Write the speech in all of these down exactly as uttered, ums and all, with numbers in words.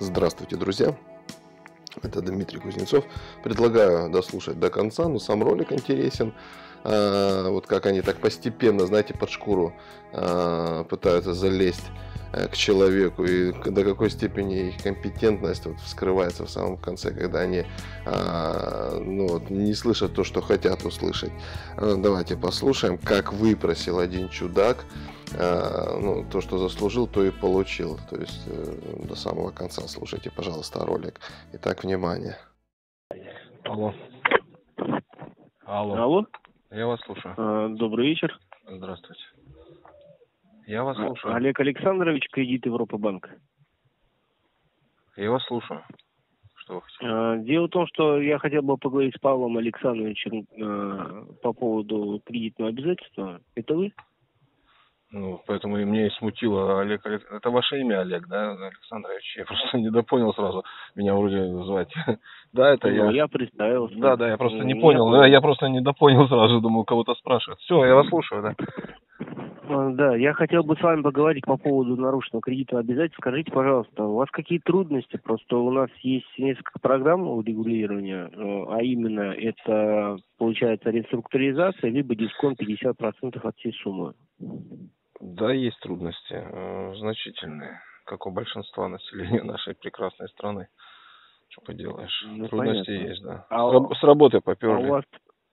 Здравствуйте, друзья! Это Дмитрий Кузнецов. Предлагаю дослушать до конца, но сам ролик интересен. А, вот как они так постепенно, знаете, под шкуру а, пытаются залезть а, к человеку, и до какой степени их компетентность вот вскрывается в самом конце, когда они а, ну, вот, не слышат то, что хотят услышать. А, давайте послушаем, как выпросил один чудак. А, ну, то, что заслужил, то и получил. То есть э, до самого конца слушайте, пожалуйста, ролик. Итак, внимание. Алло. Алло. Алло. Я вас слушаю. А, добрый вечер. Здравствуйте. Я вас слушаю. Олег Александрович, Кредит Европа Банк. Я вас слушаю. Что вы хотите? А, дело в том, что я хотел бы поговорить с Павлом Александровичем а, по поводу кредитного обязательства. Это вы? Ну, поэтому и меня и смутило Олег, Олег. Это ваше имя, Олег, да, Александрович? Я просто недопонял сразу. Меня вроде звать. Да, это ну, я. я представился. Да, да, я просто не я понял. понял. Да, я просто недопонял сразу, думал, кого-то спрашивают. Все, я вас слушаю, да. А, да, я хотел бы с вами поговорить по поводу нарушенного кредитного обязательства. Скажите, пожалуйста, у вас какие трудности? Просто у нас есть несколько программ урегулирования, а именно это, получается, реструктуризация, либо дисконт пятьдесят процентов от всей суммы. Да, есть трудности, э, значительные, как у большинства населения нашей прекрасной страны. Что поделаешь? Ну, Трудности понятно. есть, да. А, с, раб- с работы а поперли. у вас...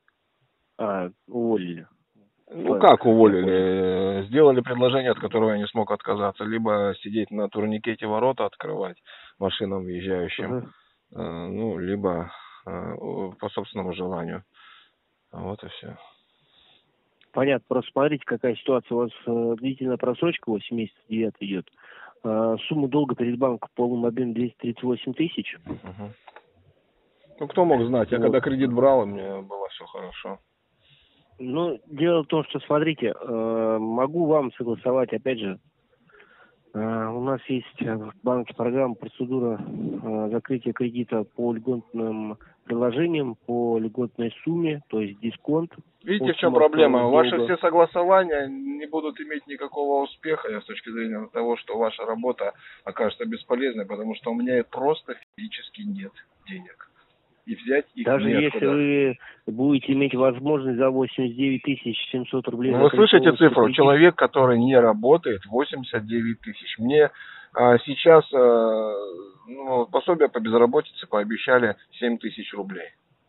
А, уволили. Ну Так, как я уволили? понял. Э, Сделали предложение, от которого я не смог отказаться. Либо сидеть на турникете ворота открывать машинам въезжающим, Ага. э, ну, либо э, по собственному желанию. Вот и все. Понятно, просто смотрите, какая ситуация. У вас э, длительная просрочка, восемь месяцев, девять идет. А, сумма долга перед банком в полном объеме двести тридцать восемь тысяч. Угу. Ну кто мог знать? Я Вот. когда кредит брал, у меня было все хорошо. Ну, дело в том, что, смотрите, э, могу вам согласовать, опять же, э, у нас есть в банке программа, процедура э, закрытия кредита по льготным приложениям, по льготной сумме, то есть дисконт. Видите, в чем проблема? Ваши все согласования не будут иметь никакого успеха с точки зрения того, что ваша работа окажется бесполезной, потому что у меня просто физически нет денег. И взять их Даже неоткуда. если вы будете иметь возможность за восемьдесят девять тысяч семьсот рублей... Ну, вы слышите цифру? Кредит? Человек, который не работает, восемьдесят девять тысяч. Мне а, сейчас а, ну, пособие по безработице пообещали семь тысяч рублей.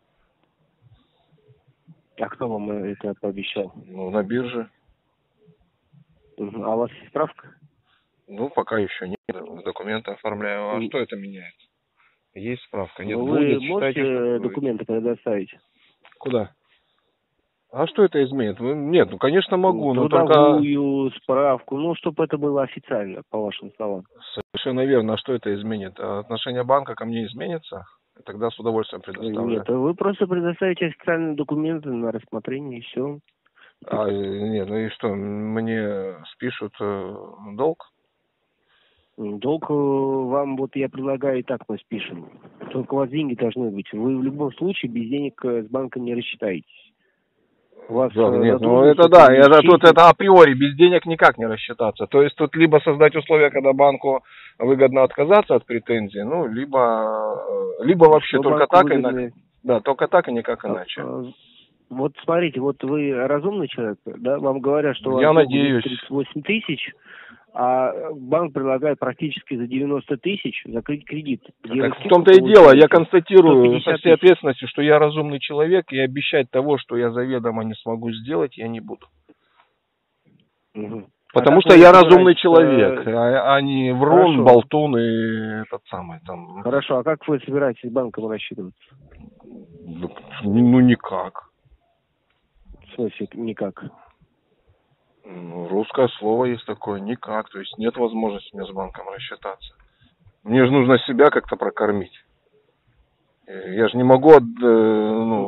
А кто вам это пообещал? Ну, на бирже. А у вас есть справка? Ну, пока еще нет. Документы оформляю. А И... что это меняет? Есть справка, нет, ну, будет. Вы можете считайте, документы предоставить? Куда? А что это изменит? Нет, ну, конечно, могу, но трудовую только... справку, ну, чтобы это было официально, по вашим словам. Совершенно верно. А что это изменит? Отношение банка ко мне изменится? Тогда с удовольствием предоставляю. Нет, вы просто предоставите официальные документы на рассмотрение, и все. А, нет, ну и что, мне спишут э, долг? Долг вам, вот я предлагаю, и так мы спишем. Только у вас деньги должны быть. Вы в любом случае без денег с банком не рассчитаетесь. У вас да, нет, ну это да, это тут это априори, без денег никак не рассчитаться. То есть тут либо создать условия, когда банку выгодно отказаться от претензий, ну, либо, либо вообще что только так, выгодно... и, да, только так и никак иначе. Вот смотрите, вот вы разумный человек, да, вам говорят, что у вас я надеюсь. тридцать восемь тысяч, а банк предлагает практически за девяносто тысяч закрыть кредит. Так в том-то и дело, я констатирую со всей ответственностью, что я разумный человек, и обещать того, что я заведомо не смогу сделать, я не буду. Угу. Потому а что я разумный человек, а, а не врун, хорошо. Болтун и этот самый там. Хорошо, а как вы собираетесь с банком рассчитываться? Ну, никак. В смысле, никак? Ну, русское слово есть такое, никак. То есть нет возможности мне с банком рассчитаться. Мне же нужно себя как-то прокормить. Я же не могу ну,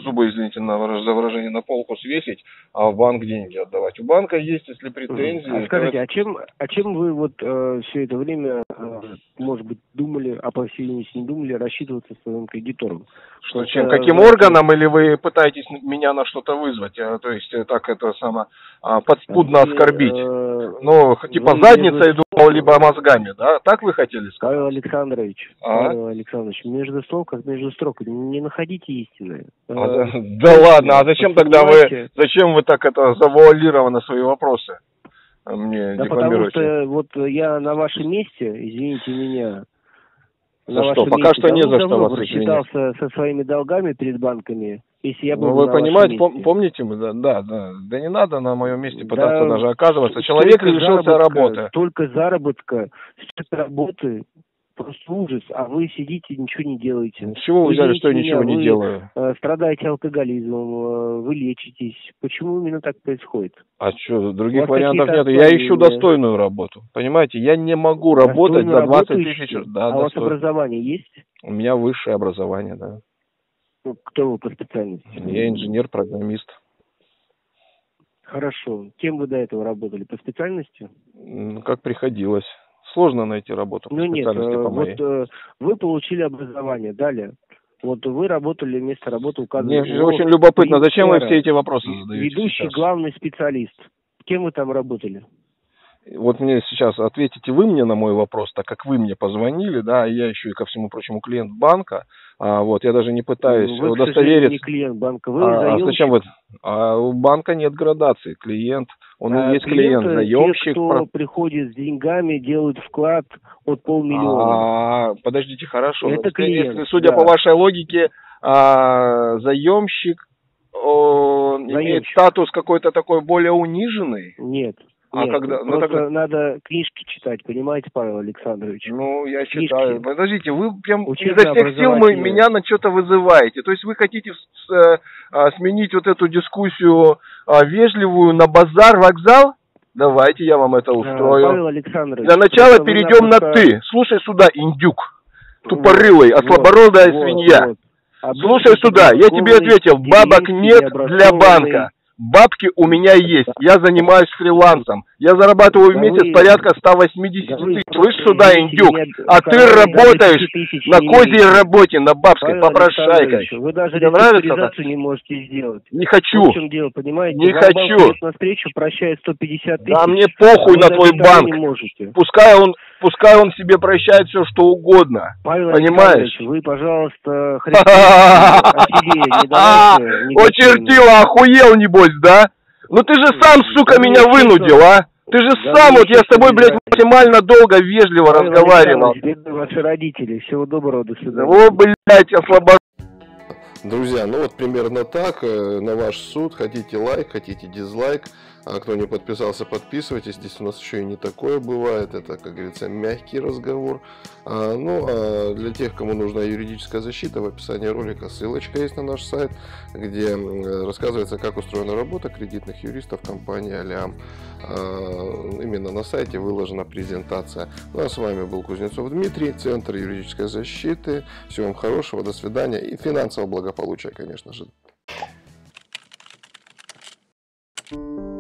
зубы, извините на выраж- за выражение, на полку свесить, а в банк деньги отдавать. У банка есть, если претензии. А скажите, это... а чем, а чем вы вот э, все это время, э, может быть, думали, а по всей видимости не думали, рассчитываться своим кредитором? Что, Просто, чем, каким знаете, органом, или вы пытаетесь меня на что-то вызвать, а, то есть э, так это само а, подспудно вы, оскорбить? э, Ну, типа вы задницей между- думал, либо мозгами, да? Так вы хотели сказать? Павел Александрович, А? Павел Александрович, между слов, как между строк, не находите истины. А, Э, да, да ладно, а зачем тогда вы, понимаете? зачем вы так это завуалированно свои вопросы мне Да потому декламируете? что вот я на вашем месте, извините меня, За на что? вашем Пока месте что не за давно что вас рассчитался со своими долгами перед банками. Если я Ну, буду вы на понимаете, вашем пом- месте. помните мы, да, да, да, да не надо на моем месте Да, пытаться даже оказываться. Человек столько лишился заработка, работы. Столько заработка, столько работы, просто ужас. А вы сидите, ничего не делаете. С чего вы взяли, Извините что я меня, ничего не вы, делаю? э, страдаете алкоголизмом, э, вы лечитесь. Почему именно так происходит? А что, У других вас вариантов нет. какие-то Я ищу отклонения? достойную работу. Понимаете, я не могу работать Достойную за двадцать работу тысяч. ищете? Да, а у вас достойно. образование есть? У меня высшее образование, да. Ну, кто вы по специальности? Я инженер-программист. Хорошо. Кем вы до этого работали? По специальности? Ну, как приходилось. Сложно найти работу по Ну нет, специальности э, по вот моей. э, вы получили образование, далее. Вот вы работали, место работы указано. Мне ООО очень любопытно, зачем вы «Примтера», все эти вопросы задаете ведущий сейчас? главный специалист. Кем вы там работали? Вот мне сейчас ответите вы мне на мой вопрос, так как вы мне позвонили, да, и я еще и ко всему прочему клиент банка, а, вот, я даже не пытаюсь Вы, к сожалению, удостовериться. не клиент банка, вы А, а заемщик. зачем вы? А у банка нет градации, клиент, он А и есть клиент, клиенты, заемщик. те, кто про- приходит с деньгами, делают вклад от полмиллиона. А, подождите, хорошо. Это Значит, клиент, если, судя да. по вашей логике, а, заемщик о, имеет Заемщик. статус какой-то такой более униженный. Нет. А Нет, когда- ну, просто тогда- надо книжки читать, понимаете, Павел Александрович? Ну, я Книжки. считаю. Подождите, вы прям Учебно изо всех сил мы- образовательные. меня на что-то вызываете. То есть вы хотите с- э, а, сменить вот эту дискуссию а, вежливую на базар, вокзал? Давайте я вам это А, устрою. Павел Александрович. Для начала просто вы перейдем на напросто- «ты». Слушай сюда, индюк. Тупорылый, Вот, ослабородая вот, свинья. вот. Обычный Слушай сюда, я тебе подростковый, ответил, бабок деревенский, нет для необразованный. банка. Бабки у меня есть, я занимаюсь фрилансом. Я зарабатываю в Да месяц вы- порядка ста восьмидесяти да вы тысяч. просто Слышь сюда, имеете индюк, меня- а ты даже работаешь десяти тысяч на не козьей имеете. работе, на бабской, Павел попрошайкой. Александрович, вы даже Тебе нравится реструктуризацию не можете сделать. Не хочу. Вот в чем дело, понимаете? Не Вам хочу. банк идет навстречу, прощает сто пятьдесят тысяч. Да мне похуй а на вы твой даже того банк. не можете. Пускай он, пускай он себе прощает все, что угодно. Павел Понимаешь? Александрович, вы, пожалуйста, христиане о себе не давайте негативно. Очертила, охуел, небось, да? Ну ты же сам, сука, Да меня мне вынудил, а? Ты же Да сам, мне вот я с тобой, честно блядь, не максимально долго, вежливо Павел разговаривал. Александрович, бедные ваши родители. Всего доброго, до свидания. О, блядь, ослабо... Друзья, ну вот примерно так, э, на ваш суд. Хотите лайк, хотите дизлайк. А кто не подписался, подписывайтесь. Здесь у нас еще и не такое бывает. Это, как говорится, мягкий разговор. А, ну, а для тех, кому нужна юридическая защита, в описании ролика ссылочка есть на наш сайт, где м, рассказывается, как устроена работа кредитных юристов компании Алиам. А, именно на сайте выложена презентация. Ну а с вами был Кузнецов Дмитрий, Центр юридической защиты. Всего вам хорошего, до свидания и финансового благополучия, конечно же.